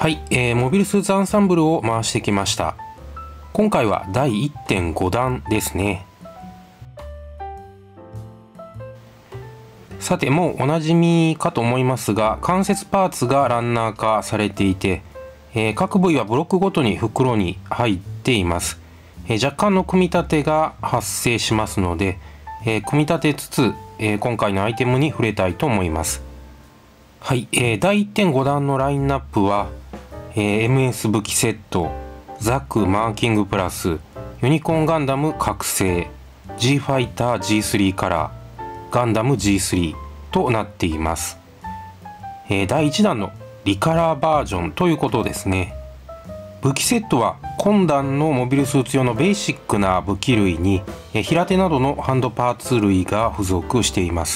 はい、モビルスーツアンサンブルを回してきました。今回は第 1.5 弾ですね。さて、もうおなじみかと思いますが、関節パーツがランナー化されていて、各部位はブロックごとに袋に入っています。若干の組み立てが発生しますので、組み立てつつ、今回のアイテムに触れたいと思います。はい、第 1.5 弾のラインナップは、MS 武器セット、ザクマーキングプラス、ユニコーンガンダム覚醒、G ファイター G3 カラー、ガンダム G3 となっています。第1弾のリカラーバージョンということですね。武器セットは今弾のモビルスーツ用のベーシックな武器類に平手などのハンドパーツ類が付属しています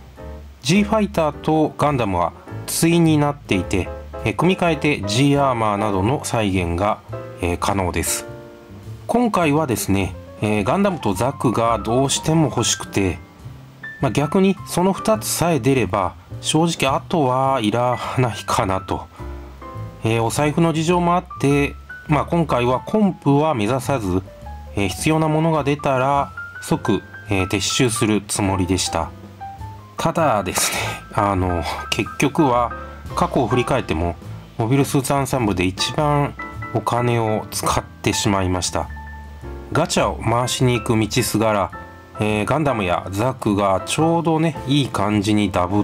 。G ファイターとガンダムは対になっていて、組み替えて G アーマーなどの再現が可能です。今回はですね、ガンダムとザクがどうしても欲しくて、逆にその2つさえ出れば正直あとはいらないかなと、お財布の事情もあって、今回はコンプは目指さず、必要なものが出たら即、撤収するつもりでした。ただですね、結局は過去を振り返ってもモビルスーツアンサンブルで一番お金を使ってしまいました。ガチャを回しに行く道すがら、ガンダムやザクがちょうどねいい感じにダブって、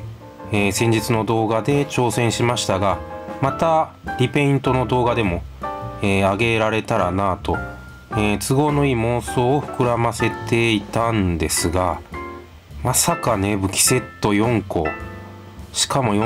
先日の動画で挑戦しましたが、またリペイントの動画でも、上げられたらなと、都合のいい妄想を膨らませていたんですが、まさかね武器セット4個、しかも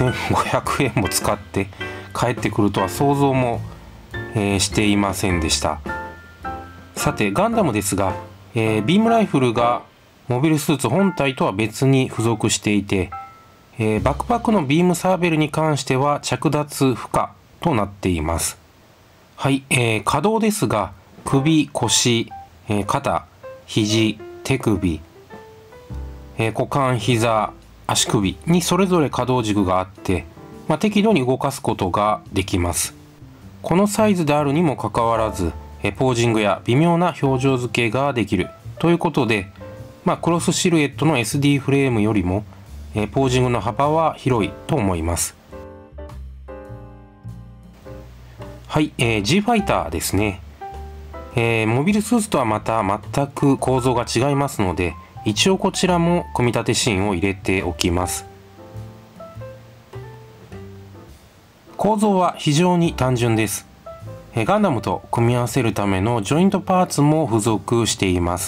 4500円も使って帰ってくるとは想像も、していませんでした。さてガンダムですが、ビームライフルがモビルスーツ本体とは別に付属していて、バックパックのビームサーベルに関しては着脱不可となっています。はい、可動ですが首、腰、肩、肘、手首、股間、膝、足首にそれぞれ可動軸があって、適度に動かすことができます。このサイズであるにもかかわらず、ポージングや微妙な表情付けができるということで、クロスシルエットの SD フレームよりも、ポージングの幅は広いと思います。はい、G ファイターですね。モビルスーツとはまた全く構造が違いますので、一応こちらも組み立てシーンを入れておきます。構造は非常に単純です。ガンダムと組み合わせるためのジョイントパーツも付属しています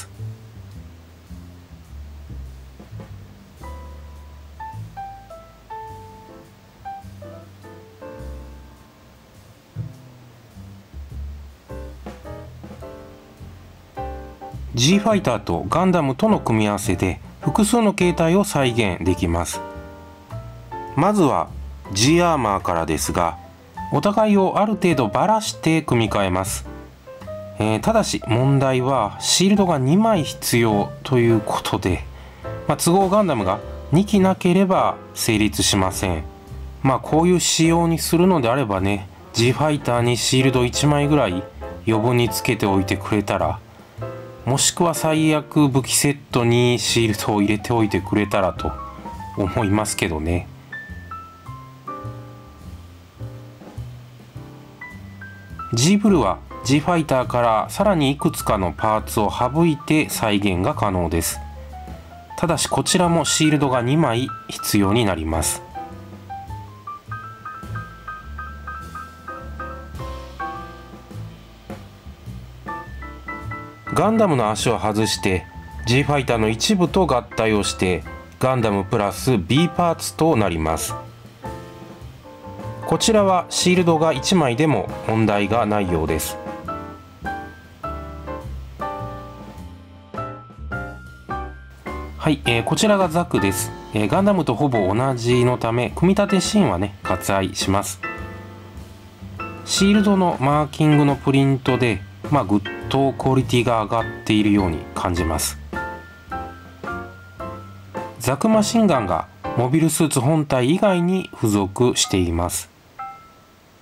。G ファイターとガンダムとの組み合わせで複数の形態を再現できます。まずは G アーマーからですが、お互いをある程度ばらして組み替えます。ただし問題はシールドが2枚必要ということで、都合ガンダムが2機なければ成立しません。こういう仕様にするのであればね、 G ファイターにシールド1枚ぐらい余分につけておいてくれたら、もしくは最悪武器セットにシールドを入れておいてくれたらと思いますけどね。G ブルは G ファイターからさらにいくつかのパーツを省いて再現が可能です。ただしこちらもシールドが2枚必要になります。ガンダムの足を外して G ファイターの一部と合体をしてガンダムプラス B パーツとなります。こちらはシールドが1枚でも問題がないようです。はい、こちらがザクです。ガンダムとほぼ同じのため組み立てシーンはね割愛します。シールドのマーキングのプリントでぐっとクオリティが上がっているように感じます。ザクマシンガンがモビルスーツ本体以外に付属しています。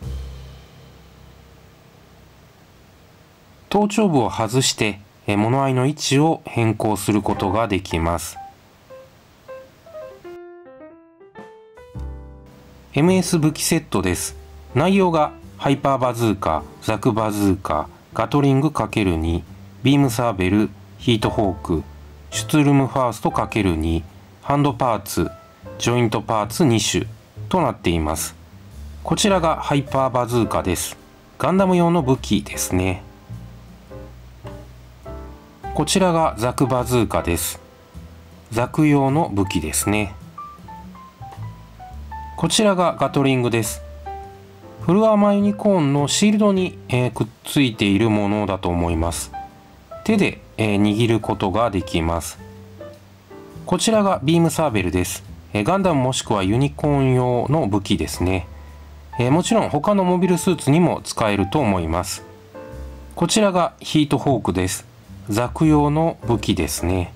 頭頂部を外して物合いの位置を変更することができます。MS 武器セットです。内容がハイパーバズーカ、ザクバズーカ、ガトリング ×2、ビームサーベル、ヒートホーク、シュツルムファースト ×2、ハンドパーツ、ジョイントパーツ2種となっています。こちらがハイパーバズーカです。ガンダム用の武器ですね。こちらがザクバズーカです。ザク用の武器ですね。こちらがガトリングです。フルアーマーユニコーンのシールドに、くっついているものだと思います。手で、握ることができます。こちらがビームサーベルです。ガンダムもしくはユニコーン用の武器ですね。もちろん他のモビルスーツにも使えると思います。こちらがヒートホークです。ザク用の武器ですね。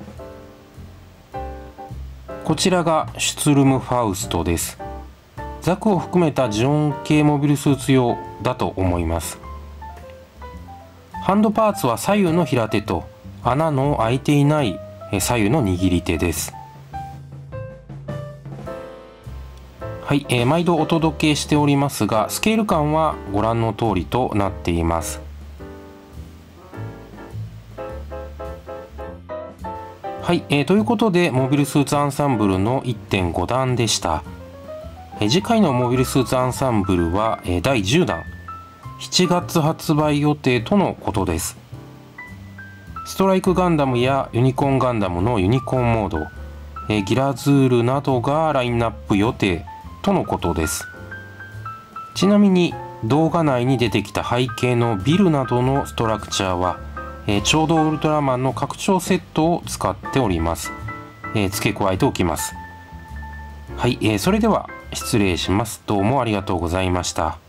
こちらがシュツルムファウストです。ザクを含めたジオン系モビルスーツ用だと思います。ハンドパーツは左右の平手と穴の開いていない左右の握り手です。はい、毎度お届けしておりますが、スケール感はご覧の通りとなっています。はい、ということでモビルスーツアンサンブルの 1.5 弾でした。次回のモビルスーツアンサンブルは第10弾、7月発売予定とのことです。ストライクガンダムやユニコーンガンダムのユニコーンモード、ギラズールなどがラインナップ予定とのことです。ちなみに動画内に出てきた背景のビルなどのストラクチャーは、ちょうどウルトラマンの拡張セットを使っております。付け加えておきます。はい、それでは失礼します。どうもありがとうございました。